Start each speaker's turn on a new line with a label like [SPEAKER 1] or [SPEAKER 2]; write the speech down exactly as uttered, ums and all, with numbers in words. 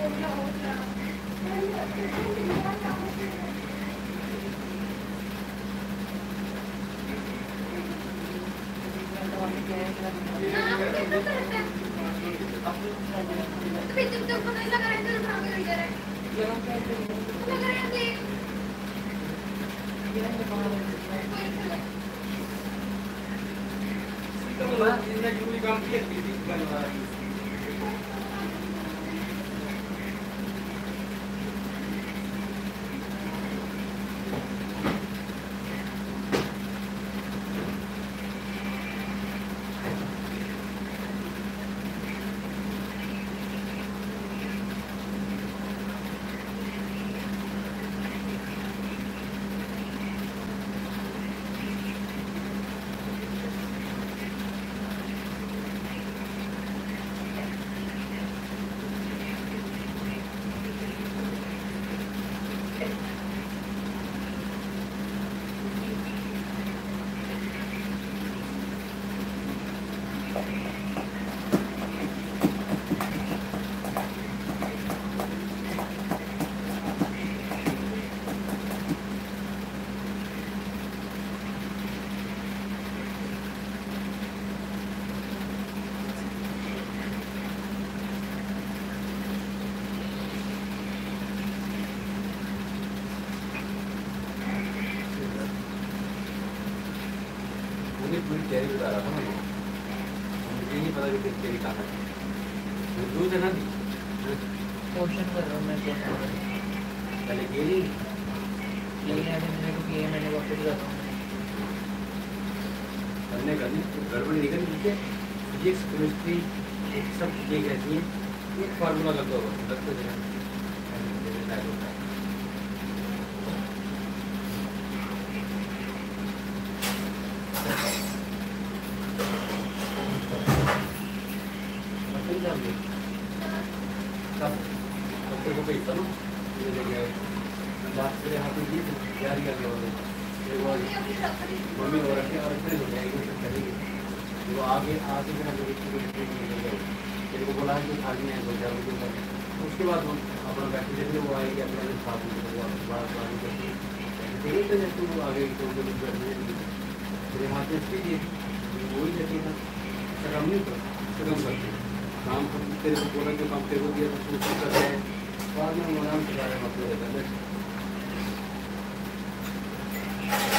[SPEAKER 1] पूरी तैयारी बता रहा था मैं, मुझे नहीं पता कि तैयारी कहाँ है। दूध है ना दी
[SPEAKER 2] पोर्शन कर रहा हूँ मैं तो
[SPEAKER 1] पहले गेली
[SPEAKER 2] लेकिन अभी मैंने को किया मैंने वापस कर रहा हूँ
[SPEAKER 1] करने करनी गड़बड़ निकल नीचे फिजिक्स केमिस्ट्री सब ये कहती हैं एक फार्मूला कर दो लगते हैं भेजता ना बात हाथ में दी तैयारी कर लो मम्मी और रखे और इतने हो जाएगी सब करेंगे वो आगे आगे बिना मेरे को बोला कि खाली है दो चार बजे उसके बाद हम अपना बैठे देंगे वो आएगी अपना साथ में बात करती तो जैसे वो आगे मेरे हाथ में स्पीड वही रहती था कम नहीं कर कम करते काम तेरे को बोला जो काम तेरे को दिया तो सब करते हैं बाद में आराम से मतलब